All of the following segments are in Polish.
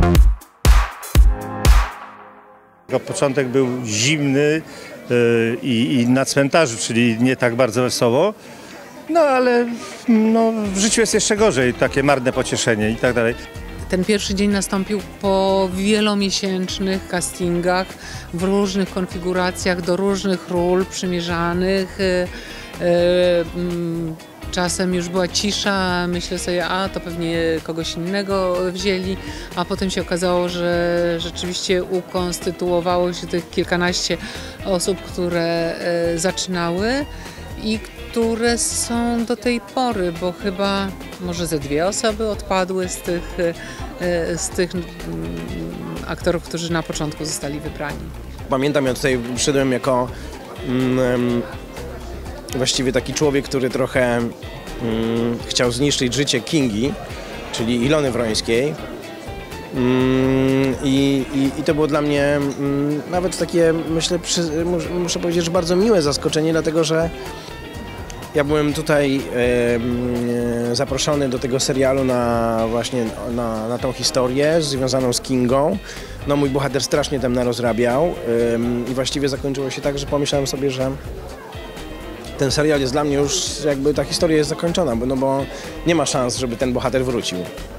Początek był zimny i na cmentarzu, czyli nie tak bardzo wesoło. No ale w życiu jest jeszcze gorzej, takie marne pocieszenie i tak dalej. Ten pierwszy dzień nastąpił po wielomiesięcznych castingach w różnych konfiguracjach, do różnych ról przymierzanych. Czasem już była cisza, myślę sobie, to pewnie kogoś innego wzięli, a potem się okazało, że rzeczywiście ukonstytuowało się tych kilkanaście osób, które zaczynały i które są do tej pory, bo chyba może ze 2 osoby odpadły z tych aktorów, którzy na początku zostali wybrani. Pamiętam, ja tutaj przyszedłem jako właściwie taki człowiek, który trochę chciał zniszczyć życie Kingi, czyli Ilony Wrońskiej. I to było dla mnie nawet takie, myślę, muszę powiedzieć, że bardzo miłe zaskoczenie, dlatego że ja byłem tutaj zaproszony do tego serialu właśnie na tą historię związaną z Kingą. No, mój bohater strasznie tam narozrabiał i właściwie zakończyło się tak, że pomyślałem sobie, że ten serial jest dla mnie już, jakby ta historia jest zakończona, bo nie ma szans, żeby ten bohater wrócił.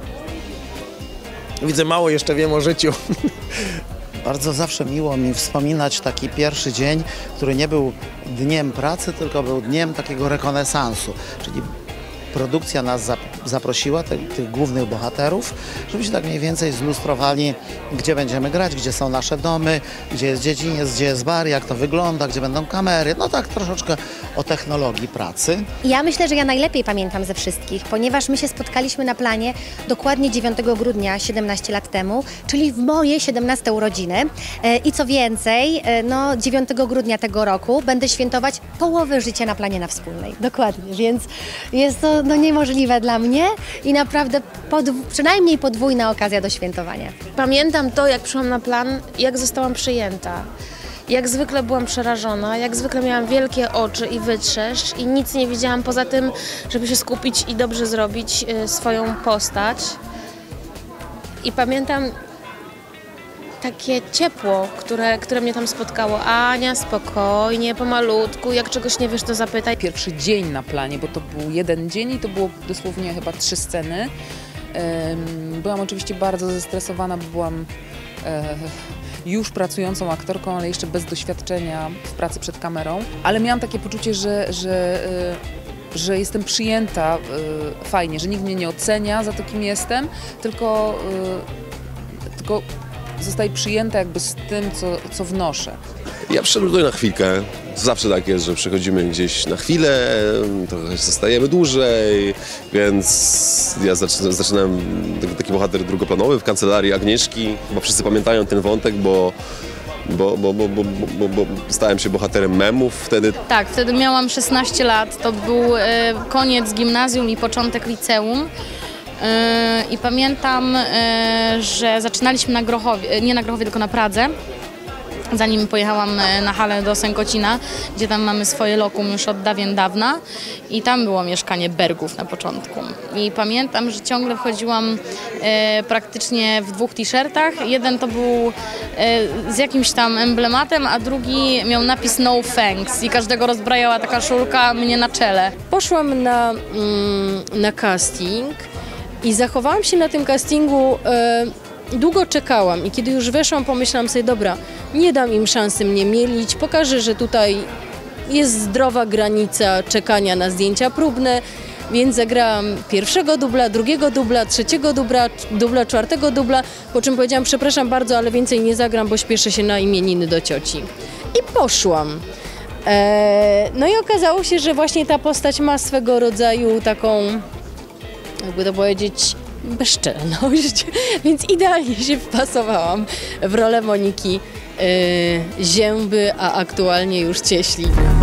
Widzę, mało jeszcze wiem o życiu. Bardzo zawsze miło mi wspominać taki pierwszy dzień, który nie był dniem pracy, tylko był dniem takiego rekonesansu, czyli produkcja nas zaprosiła, tych głównych bohaterów, żebyśmy tak mniej więcej zlustrowali, gdzie będziemy grać, gdzie są nasze domy, gdzie jest dziedziniec, gdzie jest bar, jak to wygląda, gdzie będą kamery, no tak troszeczkę o technologii pracy. Ja myślę, że ja najlepiej pamiętam ze wszystkich, ponieważ my się spotkaliśmy na planie dokładnie 9 grudnia 17 lat temu, czyli w moje 17 urodziny i co więcej, 9 grudnia tego roku będę świętować połowę życia na planie na Wspólnej, dokładnie, więc jest to niemożliwe dla mnie i naprawdę przynajmniej podwójna okazja do świętowania. Pamiętam to, jak przyszłam na plan, jak zostałam przyjęta. Jak zwykle byłam przerażona, jak zwykle miałam wielkie oczy i wytrzeszcz i nic nie widziałam poza tym, żeby się skupić i dobrze zrobić swoją postać. I pamiętam takie ciepło, które mnie tam spotkało. Ania, spokojnie, pomalutku, jak czegoś nie wiesz, to zapytaj. Pierwszy dzień na planie, bo to był jeden dzień i to było dosłownie chyba 3 sceny. Byłam oczywiście bardzo zestresowana, bo byłam już pracującą aktorką, ale jeszcze bez doświadczenia w pracy przed kamerą. Ale miałam takie poczucie, że jestem przyjęta fajnie, że nikt mnie nie ocenia za to, kim jestem, tylko zostaje przyjęta jakby z tym, co wnoszę. Ja przyszedłem tutaj na chwilkę. Zawsze tak jest, że przychodzimy gdzieś na chwilę, trochę zostajemy dłużej, więc ja zaczynałem taki bohater drugoplanowy w kancelarii Agnieszki. Chyba wszyscy pamiętają ten wątek, bo stałem się bohaterem memów wtedy. Tak, wtedy miałam 16 lat. To był koniec gimnazjum i początek liceum. I pamiętam, że zaczynaliśmy na Grochowie, nie na Grochowie, tylko na Pradze, zanim pojechałam na halę do Sękocina, gdzie tam mamy swoje lokum już od dawien dawna i tam było mieszkanie Bergów na początku. I pamiętam, że ciągle wchodziłam praktycznie w 2 t-shirtach. Jeden to był z jakimś tam emblematem, a drugi miał napis No Thanks i każdego rozbrajała taka szulka mnie na czele. Poszłam na casting i zachowałam się na tym castingu, długo czekałam i kiedy już weszłam, pomyślałam sobie, dobra, nie dam im szansy mnie mielić, pokażę, że tutaj jest zdrowa granica czekania na zdjęcia próbne, więc zagrałam pierwszego dubla, drugiego dubla, trzeciego dubla, czwartego dubla, po czym powiedziałam, przepraszam bardzo, ale więcej nie zagram, bo śpieszę się na imieniny do cioci. I poszłam. No i okazało się, że właśnie ta postać ma swego rodzaju taką, jakby to powiedzieć, bezczelność, więc idealnie się wpasowałam w rolę Moniki Zięby, a aktualnie już Cieśli.